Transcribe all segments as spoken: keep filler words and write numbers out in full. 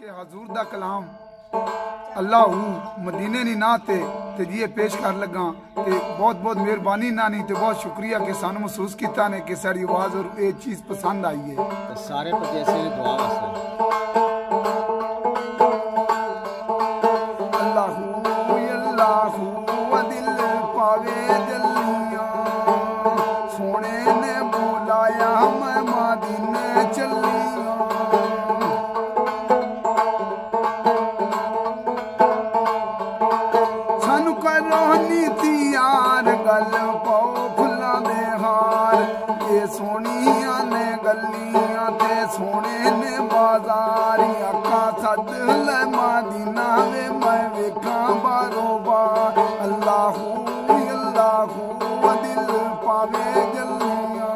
के हजूर दा कलाम अल्लाह मदीने नी ना ते ते जी पेश कर लगा ते बहुत बहुत मेहरबानी नानी ते बहुत शुक्रिया कि सानू महसूस किया ने कि सारी आवाज और ये चीज पसंद आई है। तो सारे परदेसी ने दुआ वास्ते अल्लाह अल्लाह दिल पावे जलियां सोने ने बुलाया मैं मदीने चलियां सानू करो नीति यार गल पाओ फुल्लां दे हार ये सोनिया ने गलियां ते सोने ने बाजार आका सद ले मदीना वे मैं वेखा बारो बार अल्लाह अल्लाह दिल पावे जलियां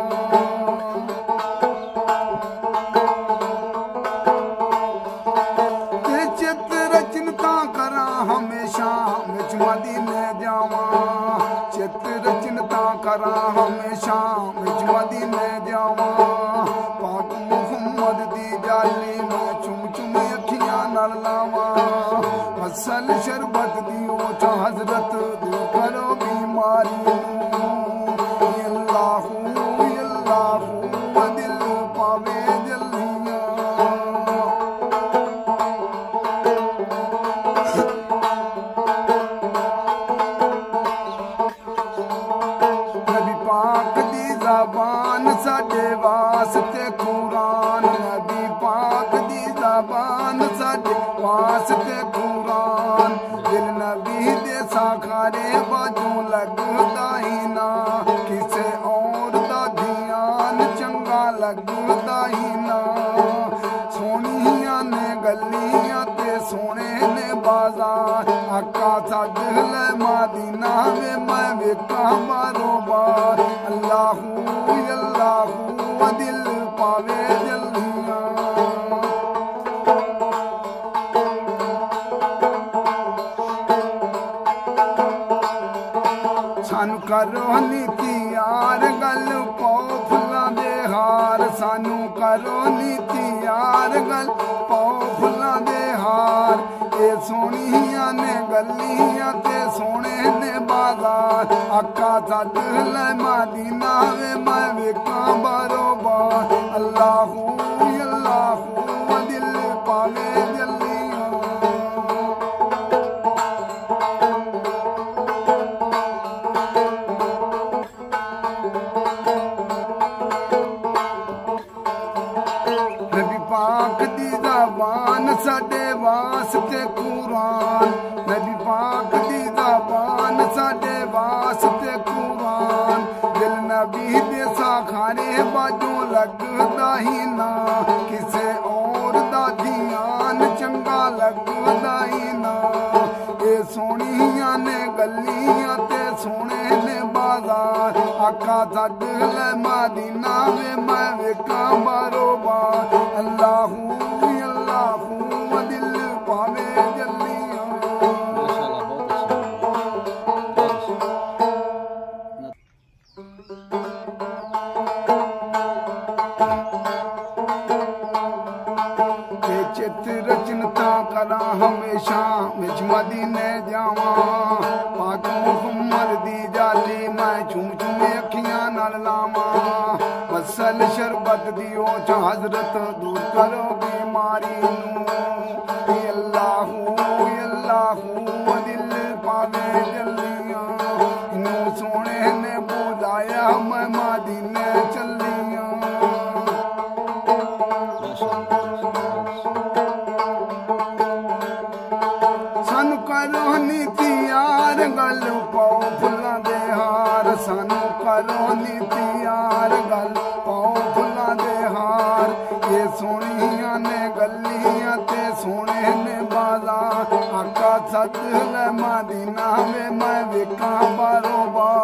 ते चित रचनता करा हमेशा विच मदीने जावा चित रचनता करा हमेशा विच मदीने जावा पाक मुहम्मद दी जाली मैं चुम चुम अखियां नाल लावा फसल शरबत दी ओच हजरत दूर करो बीमारी अल्लाह अल्लाह दिल पावे जलियां नबी पाक दी ज़बान साडे वास्ते कुरान नबी पाक दी ज़बान साडे वास्ते कुरान दिल नबी दे साखारे बाजू लगदा ही ना किसे और दा ध्यान चंगा लगदा ही ना सोनिया ने गलियां ते सोने ने बाजार आका सद ले मदीना वे मैं वेखा बारो बार अल्लाह अल्लाह दिल पावे जलियां सानू करो नीति यार गल पाओ फुल्लां दे हार सानू करो नीति यार गल पाओ फुल्लां दे हार ये सोनिया ने गलियां ते सोने ने बाजार आका सद ले मदीना वे मैं वेखा बारो बार अल्लाह अल्लाह दिल पावे जलियां नबी पाक दी ज़बान साडे वास्ते कुरान नबी पाक दी ज़बान साडे वास्ते कुरान दिल नबी दे साखारे बाजू लगदा ही ना किसे और दा ध्यान चंगा लगदा ही ना ये सोनिया ने गलियां ते सोने ने बाजार आका सद ले मदीना वे मैं वेखा बारो बार अल्लाह अल्लाह दिल पावे जलियां माशाल्लाह बहुत ते चित रचनता करा हमेशा विच मदीने जावा पाक मुहम्मद दी जाली मैं चुम चुम अखियां नाल लावा फसल शरबत दी ओच हजरत दूर करो बीमारी अल्लाह अल्लाह दिल पावे जलियां इनू सोने ने बुलाया मैं मदीने चलियां सानू करो नीति यार गल पाओ फुल्लां दे हार सानू करो नीति यार गल पाओ फुल्लां दे हार ये सोनिया ने गलियां ते सोने ने बाजार आका सद ले मदीना वे मैं वेखा बारो बार